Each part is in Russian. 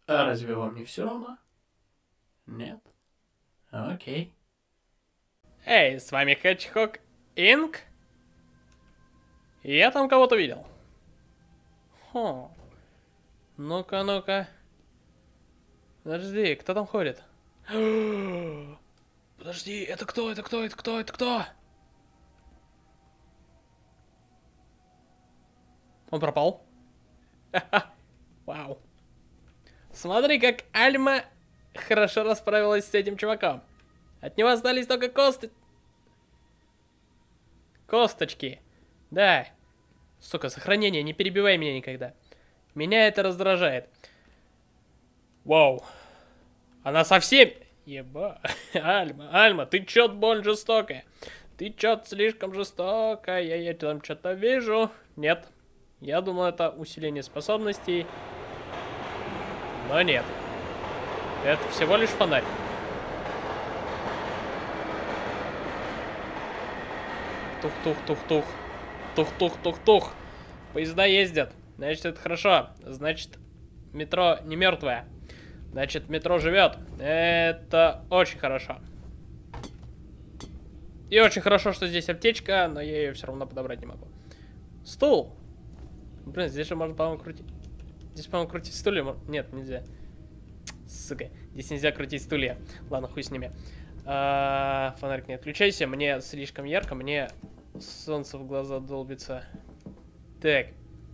А разве вам не все равно? Нет? Окей. Эй, с вами Hedgehog Инк? Я там кого-то видел. Хо. Ну-ка, ну-ка. Подожди, кто там ходит? Подожди, это кто? Это кто? Это кто? Это кто? Он пропал. Вау. Смотри, как Альма хорошо расправилась с этим чуваком. От него остались только косточки. Да. Сука, сохранение, не перебивай меня никогда. Меня это раздражает. Вау. Она совсем... Еба. Альма, ты чё-то больно жестокая. Ты чё-то слишком жестокая. Я там что-то вижу. Нет. Я думал, это усиление способностей. Но нет. Это всего лишь фонарь. Тух-тух-тух-тух. Тух-тух-тух-тух. Поезда ездят. Значит, это хорошо. Значит, метро не мертвое. Значит, метро живет. Это очень хорошо. И очень хорошо, что здесь аптечка, но я ее все равно подобрать не могу. Стул. Блин, здесь же можно, по-моему, крутить. Здесь, по-моему, крутить стулья. Нет, нельзя. Сука, здесь нельзя крутить стулья. Ладно, хуй с ними. Фонарик, не отключайся. Мне слишком ярко, мне солнце в глаза долбится. Так.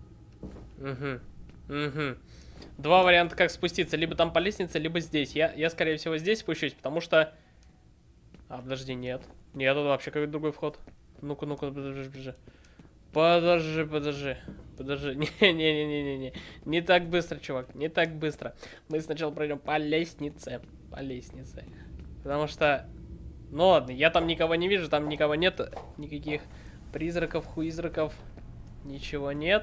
Угу. Два варианта, как спуститься. Либо там по лестнице, либо здесь. Я скорее всего, здесь спущусь, потому что... подожди, нет. Нет, это вообще какой-то другой вход. Ну-ка, подожди. Подожди. Не. Не так быстро, чувак. Не так быстро. Мы сначала пройдем по лестнице. Потому что... Ну ладно, я там никого не вижу, там никого нет. Никаких призраков, хуизраков. Ничего нет.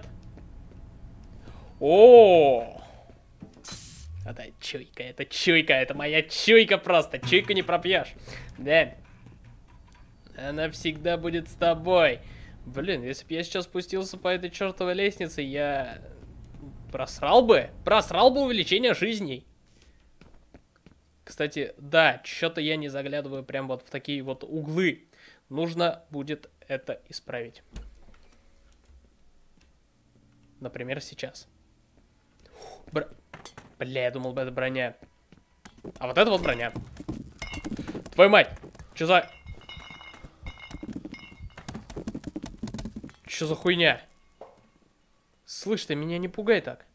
О! Это чуйка, это моя чуйка просто. Чуйку не пропьешь. Да. Она всегда будет с тобой. Блин, если бы я сейчас спустился по этой чертовой лестнице, я просрал бы увеличение жизней. Кстати, да, что-то я не заглядываю прям вот в такие вот углы. Нужно будет это исправить. Например, сейчас. Бля, я думал, это броня. А вот это вот броня. Твою мать! Чё за... Чё за хуйня? Слышь, ты меня не пугай так.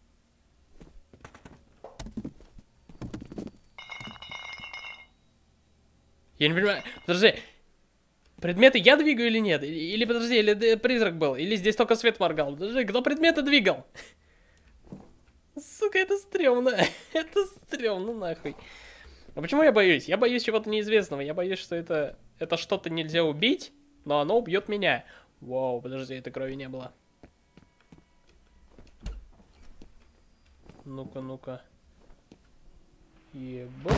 Я не понимаю. Подожди. Предметы я двигаю или нет? Или подожди, или призрак был? Или здесь только свет моргал? Подожди, кто предметы двигал? Сука, это стрёмно. Это стрёмно, нахуй. А почему я боюсь? Я боюсь чего-то неизвестного. Я боюсь, что это что-то нельзя убить, но оно убьет меня. Вау, подожди, этой крови не было. Ну-ка. Ебать.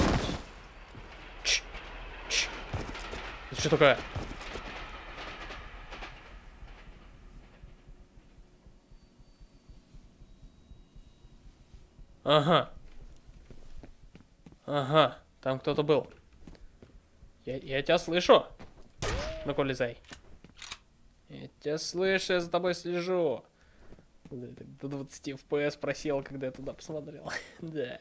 Это что такое? Ага, там кто-то был. Я тебя слышу. Ну-ка, лезай. Я тебя слышу, я за тобой слежу. До 20 FPS просел, когда я туда посмотрел. Да.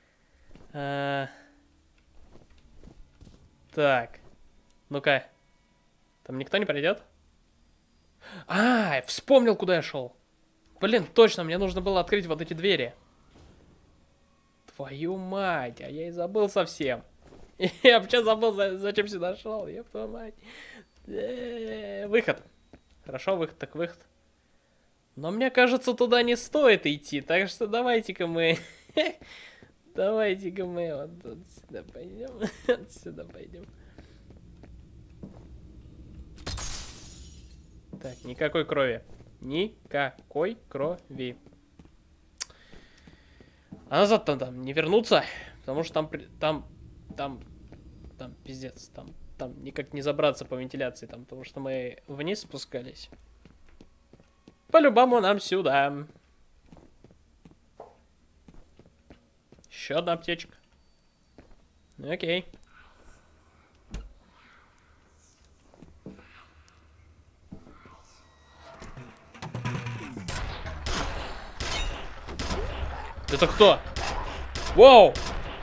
Так. Ну-ка. Там никто не придет? Вспомнил, куда я шел. Блин, точно, мне нужно было открыть вот эти двери. Твою мать, а я и забыл совсем. Я вообще забыл, зачем сюда шел. Ёб твою мать. Выход. Хорошо, выход так выход. Но мне кажется, туда не стоит идти. Так что давайте-ка мы... Давайте-ка мы вот сюда пойдем. Сюда пойдем. Так, никакой крови. Никакой крови. А назад-то там не вернуться, потому что там пиздец, там никак не забраться по вентиляции, там, потому что мы вниз спускались. По-любому нам сюда. Еще одна аптечка. Окей. Это кто? Воу!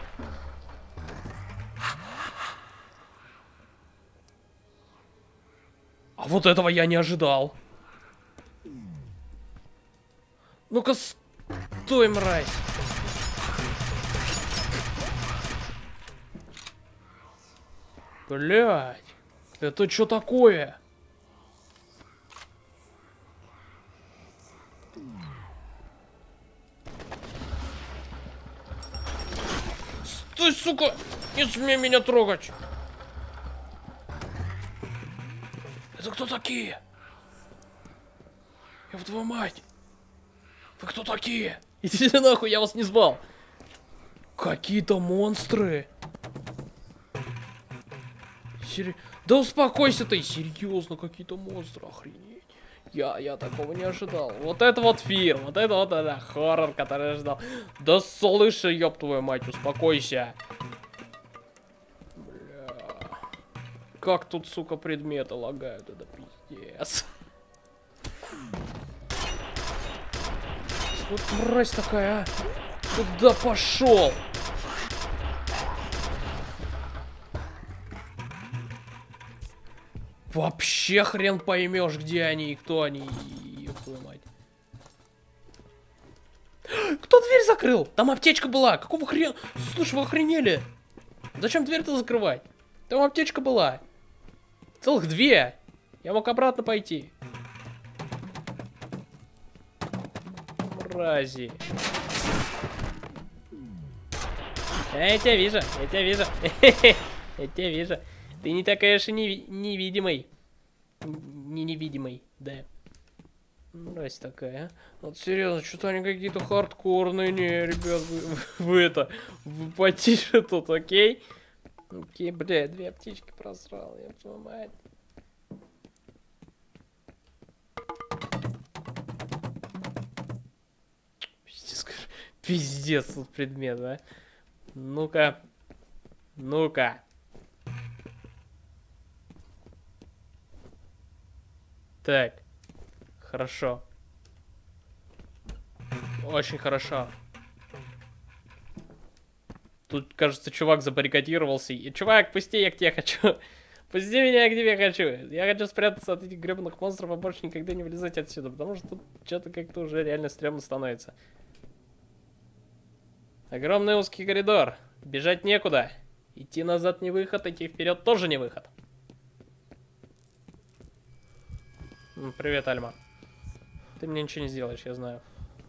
А вот этого я не ожидал. Ну-ка, стой, мразь. Блядь. Это что такое? Стой, сука! Не смей меня трогать! Это кто такие? Ёб твою мать! Вы кто такие? Идите нахуй, я вас не звал! Какие-то монстры! Да успокойся ты! Серьезно, какие-то монстры, охренеть! Я такого не ожидал. Вот это вот фильм, вот это вот хоррор, который я ждал. Да слыши, ёб твою мать, успокойся! Бля. Как тут, сука, предметы лагают, это пиздец. Вот мразь такая, а! Куда пошел? Вообще хрен поймешь, где они и кто они. Ёб твою мать. Кто дверь закрыл? Там аптечка была. Какого хрена? Слушай, вы охренели? Зачем дверь-то закрывать? Там аптечка была. Целых две. Я мог обратно пойти. Мрази. Я тебя вижу, я тебя вижу. Я тебя вижу. Ты не такая же невидимый. Не невидимый, да. Мразь такая, а? Вот серьезно, что-то они какие-то хардкорные. Не, ребят, вы это... Вы потише тут, окей? Окей, бля, две аптечки просрал, я твою мать. Пиздец тут предмет, а? Ну-ка. Ну-ка. Так. Хорошо. Очень хорошо. Тут, кажется, чувак забаррикадировался. И, чувак, пусти, я к тебе хочу. Пусти меня, я к тебе хочу. Я хочу спрятаться от этих гребаных монстров, а больше никогда не вылезать отсюда. Потому что тут что-то как-то уже реально стрёмно становится. Огромный узкий коридор. Бежать некуда. Идти назад не выход, идти вперед тоже не выход. Привет, Альма. Ты мне ничего не сделаешь, я знаю.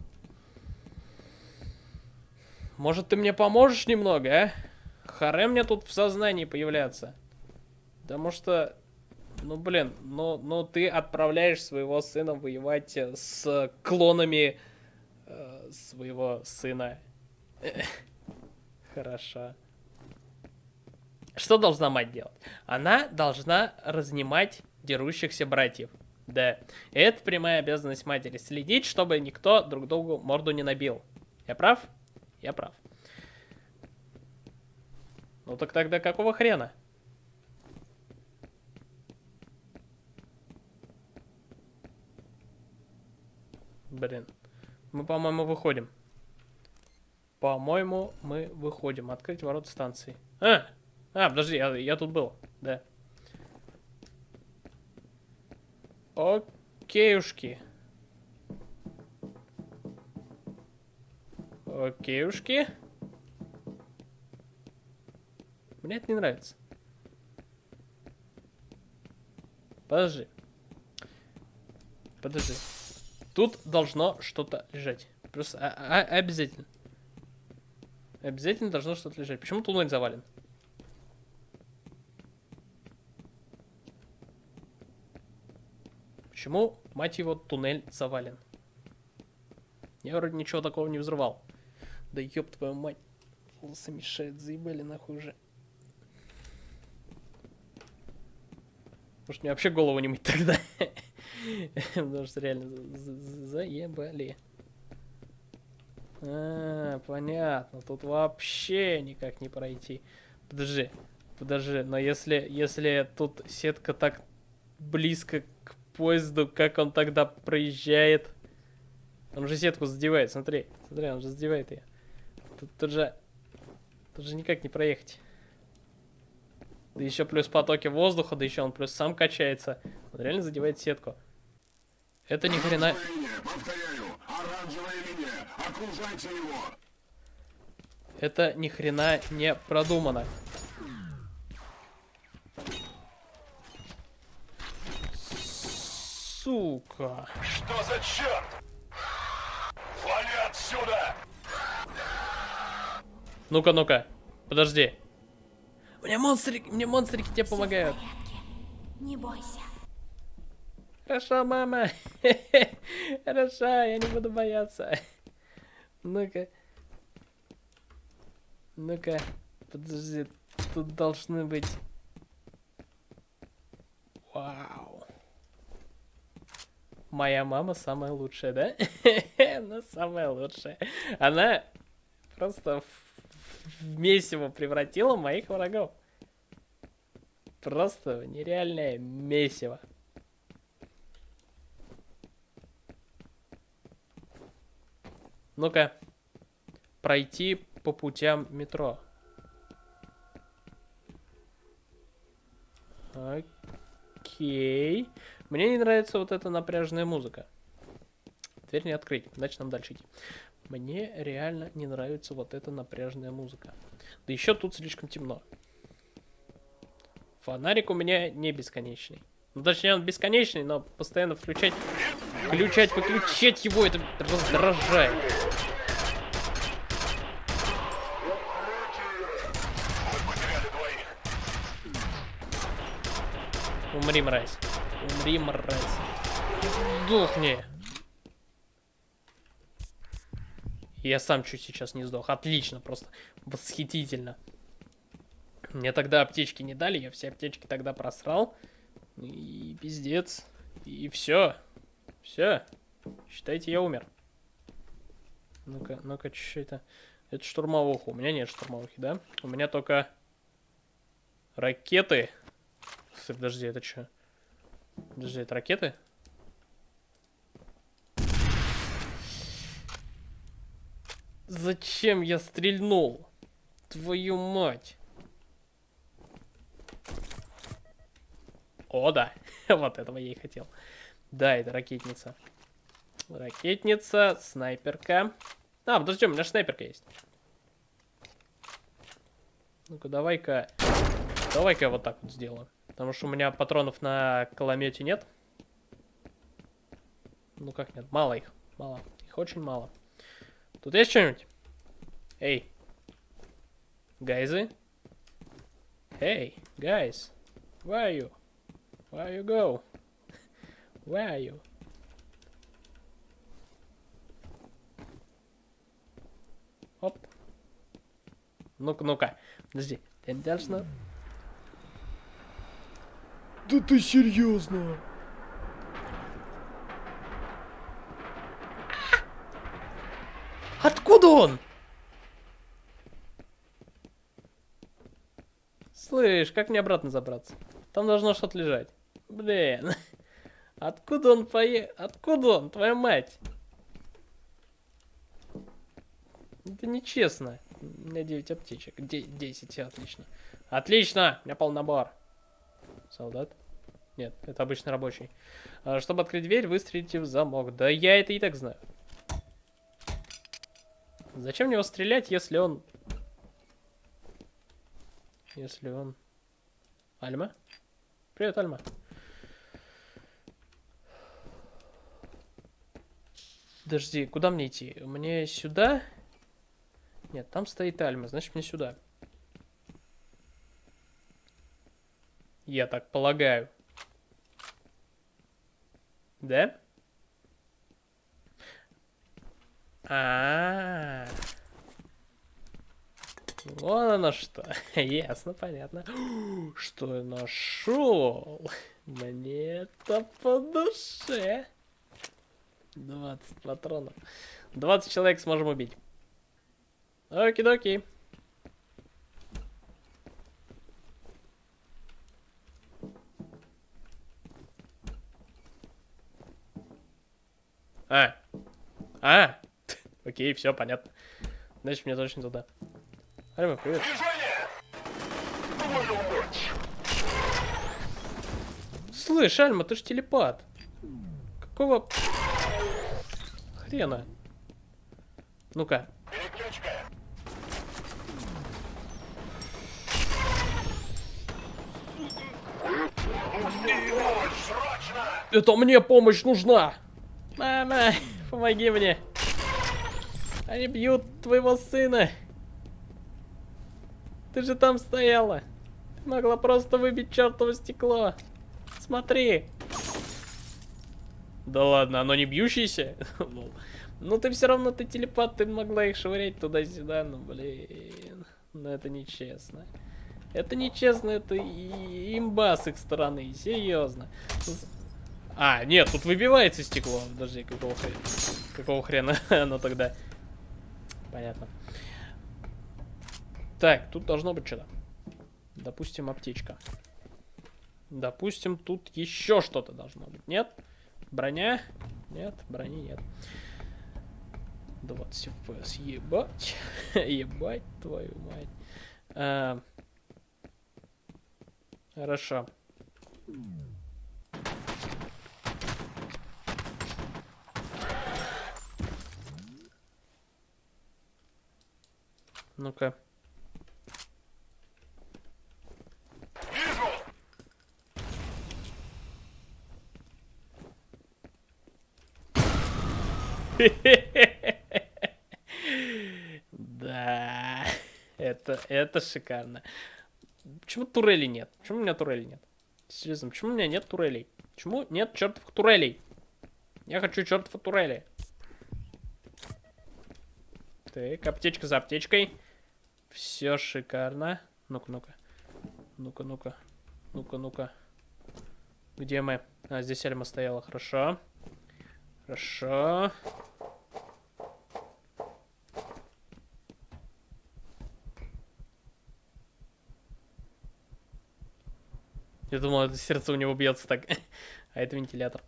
Может, ты мне поможешь немного, а? Харе мне тут в сознании появляться. Потому что... Ну, блин, ну ты отправляешь своего сына воевать с клонами своего сына. Хорошо. Что должна мать делать? Она должна разнимать дерущихся братьев. Да. Это прямая обязанность матери. Следить, чтобы никто друг другу морду не набил. Я прав? Я прав. Ну так тогда какого хрена? Блин. Мы, по-моему, выходим. По-моему, мы выходим. Открыть ворота станции. Подожди, я тут был. Да. Окейушки. Окейушки. Мне это не нравится. Подожди. Подожди. Тут должно что-то лежать. Просто обязательно. Обязательно должно что-то лежать. Почему туннель завален? Почему, мать его, туннель завален? Я вроде ничего такого не взрывал. Да ёб твою мать. Волосы мешают, заебали нахуй уже. Может мне вообще голову не мыть тогда? Потому что реально заебали. Понятно. Тут вообще никак не пройти. Подожди. Подожди. Но если тут сетка так близко к поезду, как он тогда проезжает? Он же сетку задевает, смотри. Смотри, он же задевает ее. Тут же никак не проехать. Да еще плюс потоки воздуха, да еще он плюс сам качается. Он реально задевает сетку. Это ни хрена... Это ни хрена не продумано. Сука. Что за черт? Вали отсюда! Ну-ка, ну-ка. Подожди. Мне монстрики тебе помогают. Не бойся. Хорошо, мама. Хорошо, я не буду бояться. Ну-ка. Ну-ка. Подожди. Тут должны быть... Вау. Моя мама самая лучшая, да? Она самая лучшая. Она просто в месиво превратила моих врагов. Просто нереальное месиво. Ну-ка. Пройти по путям метро. Окей. Мне не нравится вот эта напряженная музыка. Дверь не открыть, значит нам дальше идти. Мне реально не нравится вот эта напряженная музыка. Да еще тут слишком темно. Фонарик у меня не бесконечный. Ну, точнее, он бесконечный, но постоянно выключать, выключать его, это раздражает. Умри, мразь. Умри, мразь. Сдохни. Я сам чуть сейчас не сдох. Отлично, просто восхитительно. Мне тогда аптечки не дали, я все аптечки тогда просрал. И пиздец. И все. Все. Считайте, я умер. Ну-ка, ну-ка, что это? Это штурмовуха. У меня нет штурмовухи, да? У меня только ракеты. Подожди, это что? Подожди, это ракеты? Зачем я стрельнул? Твою мать. О, да. Вот этого я и хотел. Да, это ракетница. Ракетница, снайперка. А, подожди, у меня же снайперка есть. Ну-ка, давай-ка... Давай-ка я вот так вот сделаю. Потому что у меня патронов на кулемете нет. Ну как нет? Мало их. Мало. Их очень мало. Тут есть что-нибудь? Эй. Гайзы? Эй, guys. Where are you? Where you go? Where are you? Оп. Ну-ка, ну-ка. Подожди. Ты не должна... Да ты серьезно? Откуда он? Слышь, как мне обратно забраться? Там должно что-то лежать. Блин. Откуда он Откуда он, твоя мать? Это нечестно. У меня 9 аптечек. 10, все отлично. Отлично! У меня полный набор. Солдат? Нет, это обычный рабочий. Чтобы открыть дверь, выстрелите в замок. Да я это и так знаю. Зачем в него стрелять, если он... Альма? Привет, Альма. Подожди, куда мне идти? Мне сюда? Нет, там стоит Альма, значит мне сюда. Я так полагаю. Да? Вон оно что. Ясно, понятно. Что я нашел? Мне это по душе. 20 патронов. 20 человек сможем убить. Оки-доки. Окей, все, понятно. Значит, мне точно туда. Альма, привет. Движение! Твою мать! Слышь, Альма, ты ж телепат. Какого хрена? Ну-ка. Переключка! Нужна помощь, срочно! Это мне помощь нужна! Мама, помоги мне. Они бьют твоего сына. Ты же там стояла. Ты могла просто выбить чертово стекло. Смотри. Да ладно, оно не бьющееся? Ну ты все равно, ты телепат, ты могла их швырять туда-сюда, ну блин. Ну это нечестно. Это нечестно, это имба с их стороны, серьезно. А, нет, тут выбивается стекло. Подожди, какого хрена? Какого хрена оно тогда? Понятно. Так, тут должно быть что-то. Допустим, аптечка. Допустим, тут еще что-то должно быть. Нет? Броня? Нет, брони нет. 20 FPS, ебать. Ебать твою мать. Хорошо. Ну-ка. Да, это шикарно. Почему турели нет? Почему у меня турели нет? Серьезно, почему у меня нет турелей? Почему нет чертовых турелей? Я хочу чертовы турели. Так, аптечка за аптечкой. Все шикарно. Ну-ка, ну-ка. Ну-ка, ну-ка. Ну-ка, ну-ка. Где мы? А, здесь Альма стояла. Хорошо. Хорошо. Я думал, это сердце у него бьется так. А это вентилятор.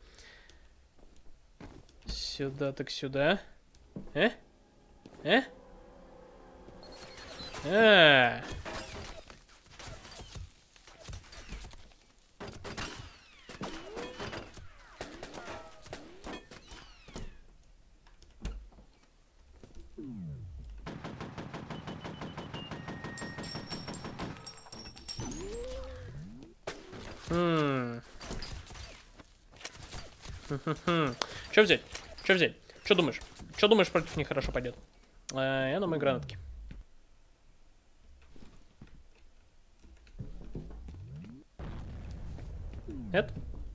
Сюда, так сюда. Что взять? Что взять? Что думаешь? Что думаешь, против них хорошо пойдет? Я думаю, гранатки. Нет?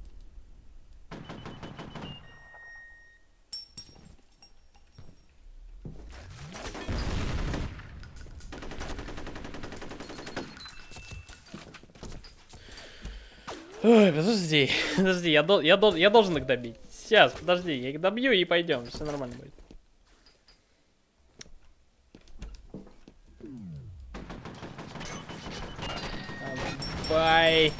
Ой, подожди, подожди, я должен их добить. Сейчас, подожди, я их добью и пойдем, все нормально будет. Давай.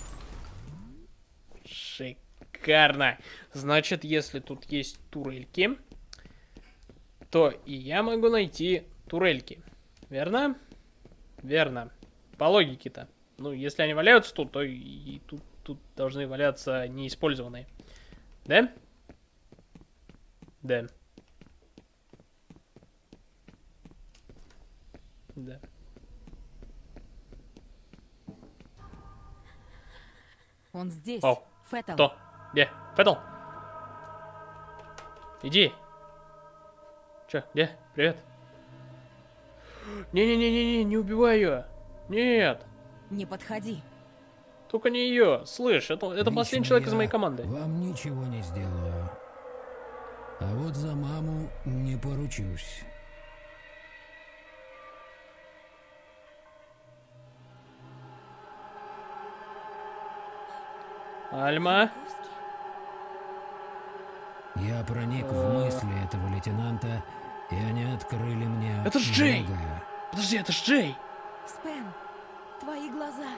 Шикарно. Значит, если тут есть турельки, то и я могу найти турельки. Верно? Верно. По логике-то. Ну, если они валяются тут, то и тут должны валяться неиспользованные. Да? Да. Да. Он здесь. О, Феттл. кто? Где? Феттл? Иди. Чё? Где? Привет. Не-не-не-не-не, не убивай ее. Нет. Не подходи. Только не ее. Слышь, это последний Лично человек из я моей команды. вам ничего не сделаю. А вот за маму не поручусь. Альма? Я проник в мысли этого лейтенанта и они открыли мне Это ж Джей! многое. Подожди, это ж Джей! Спен, твои глаза.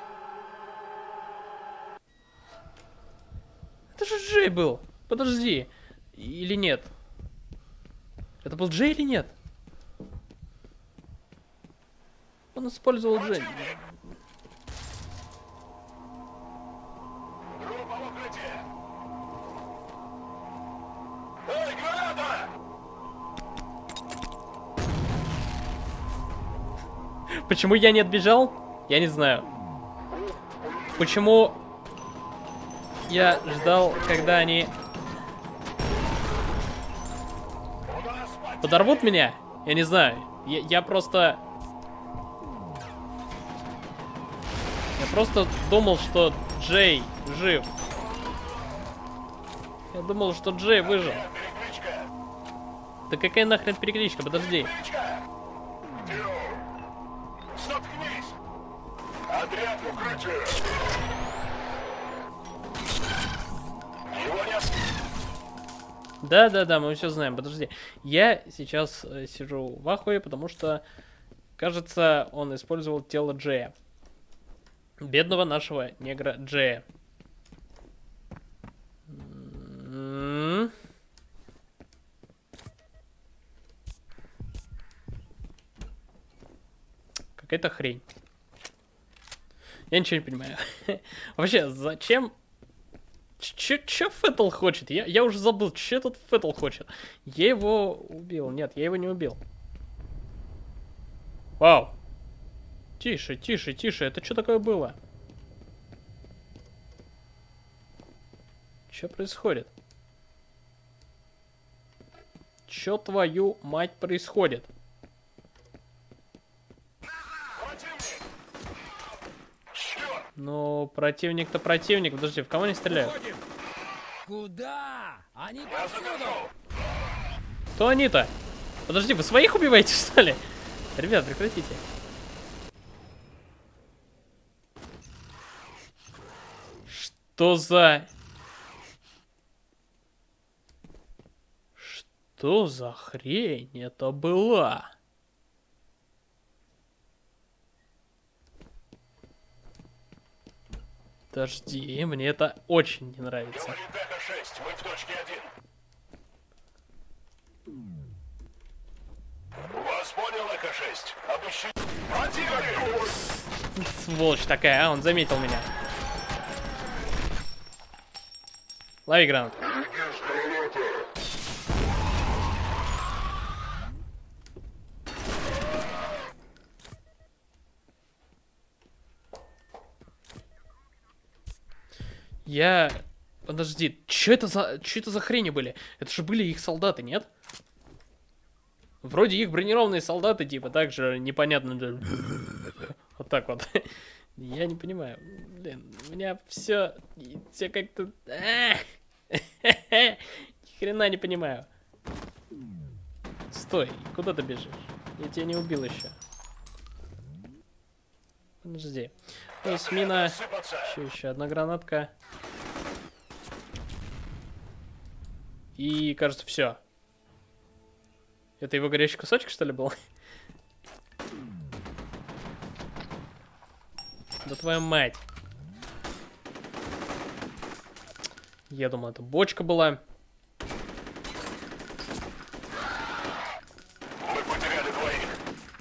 Это же Джей был! Подожди. Или нет? Это был Джей или нет? Он использовал Джей. Группа в укрытии. Эй, граната! Почему я не отбежал? Я не знаю. Почему я ждал, когда они У нас подорвут меня? Я не знаю. Я просто думал, что Джей жив. Я думал, что Джей выжил. перекличка. Да какая нахрен перекличка? Подожди. Перекличка. Тю. Заткнись. Отряд в укрытие. Его нет. Да, мы все знаем. Подожди. Я сейчас сижу в ахуе, потому что, кажется, он использовал тело Джея. Бедного нашего негра Джея. Какая-то хрень. Я ничего не понимаю. Вообще, зачем? Чё Феттл хочет? Я уже забыл, что тут Феттл хочет. Я его убил. Нет, я его не убил. Вау. Тише, тише, тише. Это что такое было? Что происходит? Чё твою мать происходит? Противник. Черт. Ну, противник-то противник. Подожди, в кого они стреляют? Куда? Они Я задержу. Кто они-то? Подожди, вы своих убиваете, что ли? Ребят, прекратите. Что за... Что за хрень это была? Подожди, мне это очень не нравится. Говорит Эко-6, мы в точке 1. Вас понял, Эко-6. Обыщи. Противник! Сволочь такая, а? Он заметил меня. Лови гранату. Подожди, что это за хрени были? Это же были их солдаты, нет? Вроде их бронированные солдаты, типа, так же непонятно. Вот так вот. Я не понимаю. Блин, у меня все как-то... Ни хрена не понимаю. Стой, куда ты бежишь? Я тебя не убил еще. Подожди. То есть мина... Еще одна гранатка. И, кажется, все. Это его горящий кусочек, что ли, был? Да твою мать. Я думал, это бочка была. Мы потеряли двоих.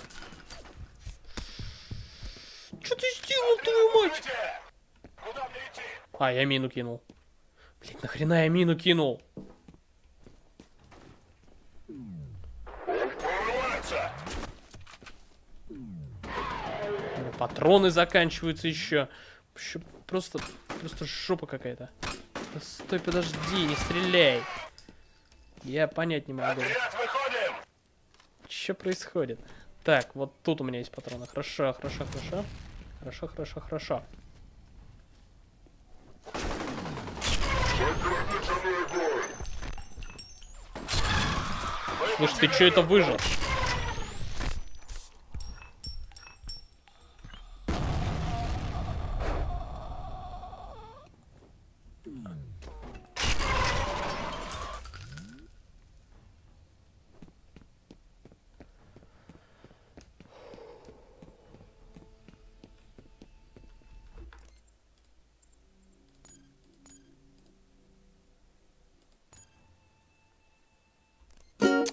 Что ты сделал, твою мать? Укрытие. Куда мне идти? А, я мину кинул. Блин, нахрена я мину кинул? Прорывается. Патроны заканчиваются еще. Просто жопа какая-то. Да стой, подожди, не стреляй. Я понять не могу. Отряд, выходим. Что происходит? Так, вот тут у меня есть патроны. Хорошо. Хорошо. Слушай, ты что это выжил?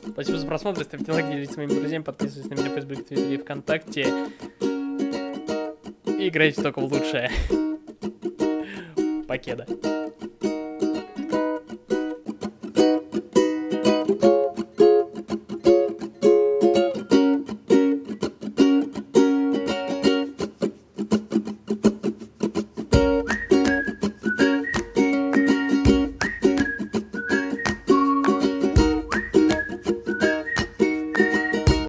Спасибо за просмотр, ставьте лайк, делитесь с моими друзьями, подписывайтесь на меня в Facebook, Твиттере и ВКонтакте. И играйте только в лучшее. Покеда.